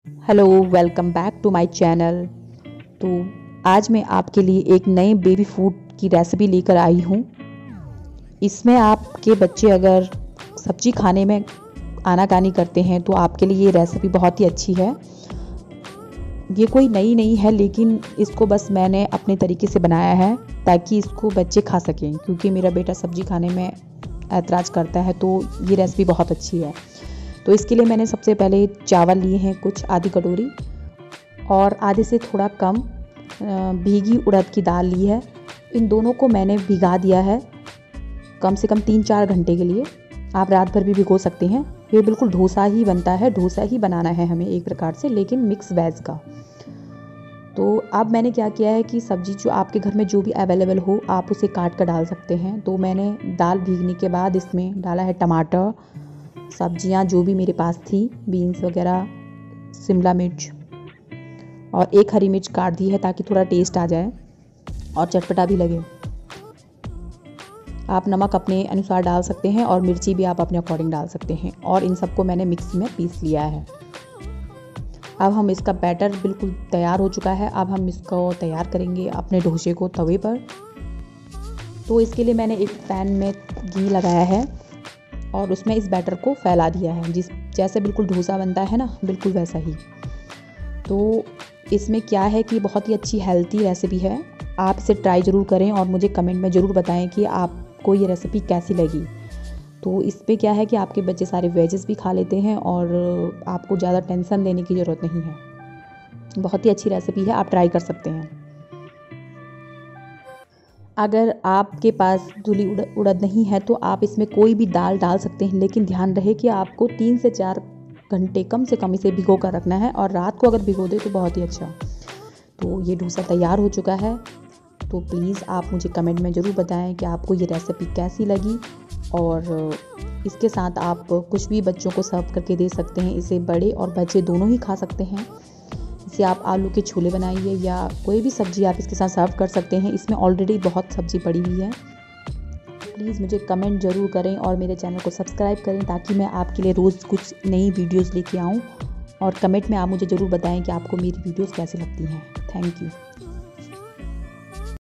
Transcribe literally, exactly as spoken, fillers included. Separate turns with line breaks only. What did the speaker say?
Hello, welcome back to my channel. तो आज मैं आपके लिए एक नए बेबी फूड की रेसिपी लेकर आई हूँ। इसमें आपके बच्चे अगर सब्जी खाने में आनाकानी करते हैं तो आपके लिए ये रेसिपी बहुत ही अच्छी है। ये कोई नई नहीं है, लेकिन इसको बस मैंने अपने तरीके से बनाया है ताकि इसको बच्चे खा सकें, क्योंकि मेरा बेटा सब्जी खाने में ऐतराज़ करता है। तो ये रेसिपी बहुत अच्छी है। तो इसके लिए मैंने सबसे पहले चावल लिए हैं कुछ आधी कटोरी, और आधे से थोड़ा कम भीगी उड़द की दाल ली है। इन दोनों को मैंने भिगा दिया है कम से कम तीन चार घंटे के लिए। आप रात भर भी भिगो सकते हैं। ये बिल्कुल डोसा ही बनता है, डोसा ही बनाना है हमें एक प्रकार से, लेकिन मिक्स वेज का। तो अब मैंने क्या किया है कि सब्जी जो आपके घर में जो भी अवेलेबल हो आप उसे काट कर डाल सकते हैं। तो मैंने दाल भीगने के बाद इसमें डाला है टमाटर, सब्जियां जो भी मेरे पास थी, बीन्स वगैरह, शिमला मिर्च, और एक हरी मिर्च काट दी है ताकि थोड़ा टेस्ट आ जाए और चटपटा भी लगे। आप नमक अपने अनुसार डाल सकते हैं और मिर्ची भी आप अपने अकॉर्डिंग डाल सकते हैं। और इन सबको मैंने मिक्सी में पीस लिया है। अब हम इसका बैटर बिल्कुल तैयार हो चुका है। अब हम इसको तैयार करेंगे अपने डोसे को तवे पर। तो इसके लिए मैंने एक पैन में घी लगाया है और उसमें इस बैटर को फैला दिया है, जिस जैसे बिल्कुल डोसा बनता है ना, बिल्कुल वैसा ही। तो इसमें क्या है कि बहुत ही अच्छी हेल्थी रेसिपी है। आप इसे ट्राई ज़रूर करें और मुझे कमेंट में ज़रूर बताएं कि आपको ये रेसिपी कैसी लगी। तो इस पे क्या है कि आपके बच्चे सारे वेजेस भी खा लेते हैं और आपको ज़्यादा टेंशन लेने की ज़रूरत नहीं है। बहुत ही अच्छी रेसिपी है, आप ट्राई कर सकते हैं। अगर आपके पास धुली उड़द नहीं है तो आप इसमें कोई भी दाल डाल सकते हैं, लेकिन ध्यान रहे कि आपको तीन से चार घंटे कम से कम इसे भिगो कर रखना है, और रात को अगर भिगो दे तो बहुत ही अच्छा। तो ये डोसा तैयार हो चुका है। तो प्लीज़ आप मुझे कमेंट में ज़रूर बताएं कि आपको ये रेसिपी कैसी लगी। और इसके साथ आप कुछ भी बच्चों को सर्व करके दे सकते हैं। इसे बड़े और बच्चे दोनों ही खा सकते हैं। इसे आप आलू के छोले बनाइए या कोई भी सब्ज़ी आप इसके साथ सर्व कर सकते हैं। इसमें ऑलरेडी बहुत सब्ज़ी पड़ी हुई है। प्लीज़ मुझे कमेंट ज़रूर करें और मेरे चैनल को सब्सक्राइब करें ताकि मैं आपके लिए रोज़ कुछ नई वीडियोज़ लेके आऊँ। और कमेंट में आप मुझे ज़रूर बताएं कि आपको मेरी वीडियोज़ कैसी लगती हैं। Thank you.